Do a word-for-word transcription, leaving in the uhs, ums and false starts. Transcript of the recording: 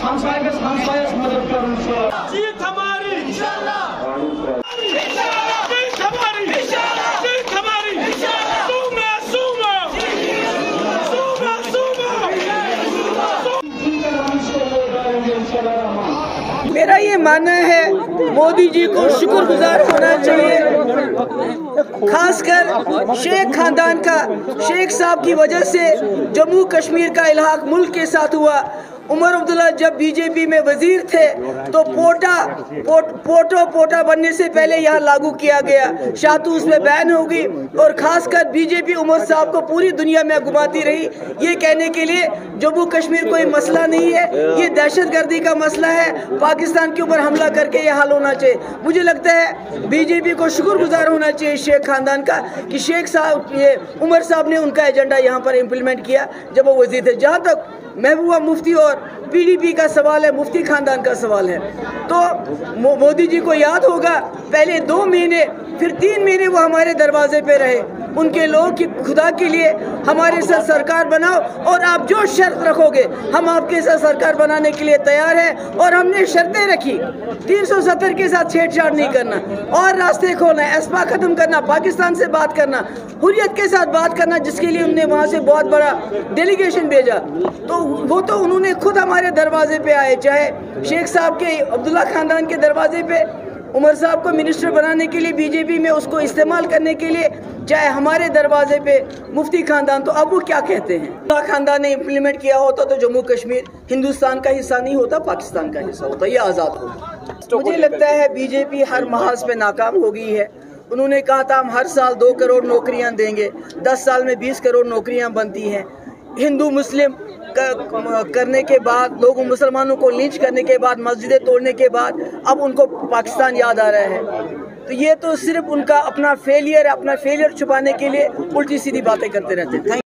जीत हमारी इंशाल्लाह, जीत हमारी इंशाल्लाह, जीत हमारी सुमा सुमा सुमा सुमा। मेरा ये मानना है मोदी जी को शुक्रगुजार होना चाहिए, खासकर शेख खानदान का। शेख साहब की वजह से जम्मू कश्मीर का इल्हाक मुल्क के साथ हुआ। उमर अब्दुल्ला जब बीजेपी में वजीर थे तो पोटा पोट, पोटो पोटा बनने से पहले यहाँ लागू किया गया, शातू उसमें बैन होगी। और खासकर बीजेपी उमर साहब को पूरी दुनिया में घुमाती रही ये कहने के लिए जम्मू कश्मीर कोई मसला नहीं है, ये दहशतगर्दी का मसला है, पाकिस्तान के ऊपर हमला करके ये हल होना चाहिए। मुझे लगता है बीजेपी को शुक्रगुजार होना चाहिए शेख खानदान का कि शेख साहब ये उमर साहब ने उनका एजेंडा यहाँ पर इम्प्लीमेंट किया जब वो वजीर थे। जहाँ तक महबूबा मुफ्ती और पीडीपी का सवाल है, मुफ्ती खानदान का सवाल है, तो मोदी जी को याद होगा पहले दो महीने फिर तीन महीने वो हमारे दरवाजे पे रहे। उनके लोग कि खुदा के लिए हमारे साथ सरकार बनाओ और आप जो शर्त रखोगे हम आपके साथ सरकार बनाने के लिए तैयार हैं। और हमने शर्तें रखी, तीन सौ सत्तर के साथ छेड़छाड़ नहीं करना और रास्ते खोलना, एस्पा खत्म करना, पाकिस्तान से बात करना, हुर्रियत के साथ बात करना, जिसके लिए उन्होंने वहाँ से बहुत बड़ा डेलीगेशन भेजा। तो वो तो उन्होंने खुद हमारे दरवाजे पे आए, चाहे शेख साहब के अब्दुल्ला खानदान के दरवाजे पे उमर साहब को मिनिस्टर बनाने के लिए बीजेपी में उसको इस्तेमाल करने के लिए, चाहे हमारे दरवाजे पे मुफ्ती खानदान। तो अब वो क्या कहते हैं, अब्दुल्ला खानदान ने इम्प्लीमेंट किया होता तो जम्मू कश्मीर हिंदुस्तान का हिस्सा नहीं होता, पाकिस्तान का हिस्सा होता, ये आज़ाद होता। मुझे लगता है बीजेपी हर महाज पे नाकाम हो गई है। उन्होंने कहा था हम हर साल दो करोड़ नौकरियाँ देंगे, दस साल में बीस करोड़ नौकरियाँ बनती हैं। हिंदू मुस्लिम करने के बाद, लोगों मुसलमानों को लिंच करने के बाद, मस्जिदें तोड़ने के बाद अब उनको पाकिस्तान याद आ रहा है। तो ये तो सिर्फ उनका अपना फेलियर है, अपना फेलियर छुपाने के लिए उल्टी सीधी बातें करते रहते हैं।